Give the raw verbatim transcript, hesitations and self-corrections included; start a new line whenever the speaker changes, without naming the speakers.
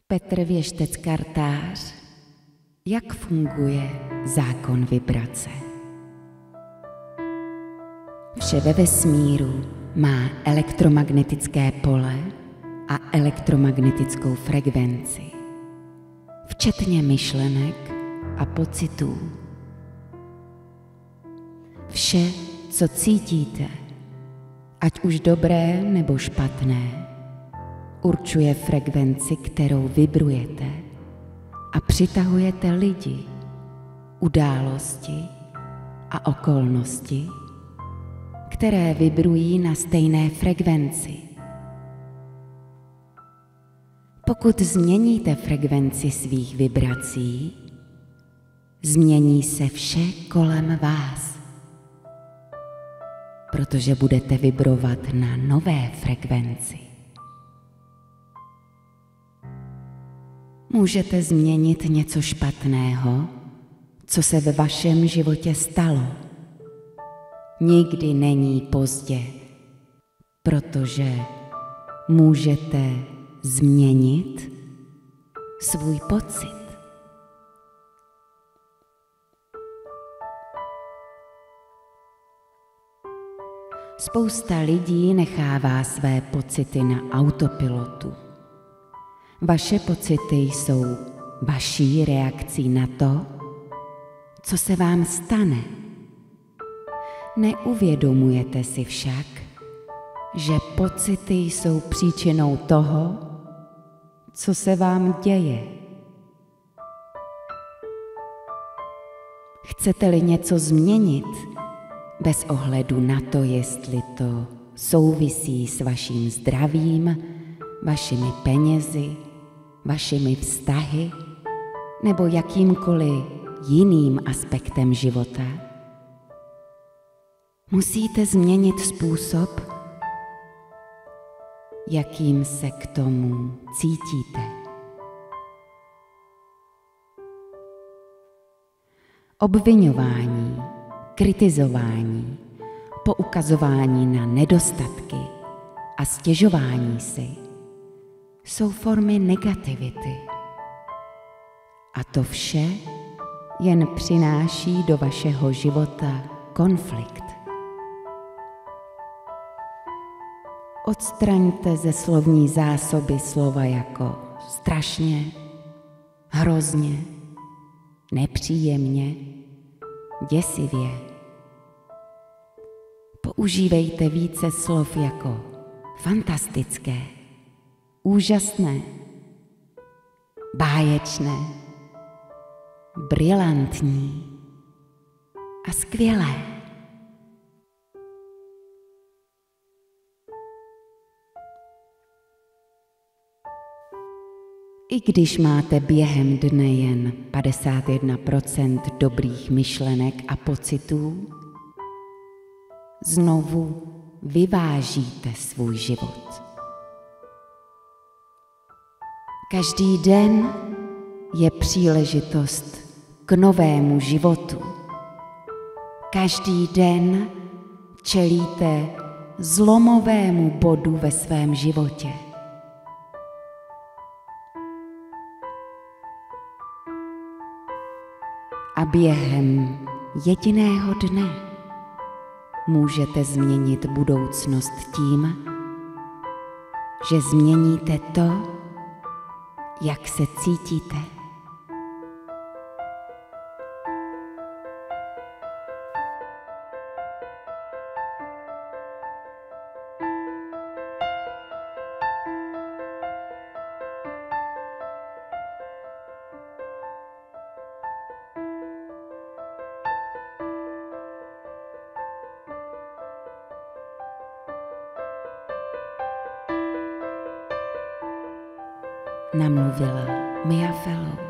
Petr Věštec Kartář. Jak funguje zákon vibrace? Vše ve vesmíru má elektromagnetické pole a elektromagnetickou frekvenci, včetně myšlenek a pocitů. Vše, co cítíte, ať už dobré nebo špatné, určuje frekvenci, kterou vibrujete a přitahujete lidi, události a okolnosti, které vibrují na stejné frekvenci. Pokud změníte frekvenci svých vibrací, změní se vše kolem vás, protože budete vibrovat na nové frekvenci. Můžete změnit něco špatného, co se ve vašem životě stalo. Nikdy není pozdě, protože můžete změnit svůj pocit. Spousta lidí nechává své pocity na autopilotu. Vaše pocity jsou vaší reakcí na to, co se vám stane. Neuvědomujete si však, že pocity jsou příčinou toho, co se vám děje. Chcete-li něco změnit, bez ohledu na to, jestli to souvisí s vaším zdravím, vašimi penězi, vašimi vztahy nebo jakýmkoliv jiným aspektem života, musíte změnit způsob, jakým se k tomu cítíte. Obviňování, kritizování, poukazování na nedostatky a stěžování si jsou formy negativity. A to vše jen přináší do vašeho života konflikt. Odstraňte ze slovní zásoby slova jako strašně, hrozně, nepříjemně, děsivě. Používejte více slov jako fantastické, úžasné, báječné, brilantní a skvělé. I když máte během dne jen padesát jedna procent dobrých myšlenek a pocitů, znovu vyvážíte svůj život. Každý den je příležitost k novému životu. Každý den čelíte zlomovému bodu ve svém životě. A během jediného dne můžete změnit budoucnost tím, že změníte to, jak se cítíte. Namluvila Mia Fellow.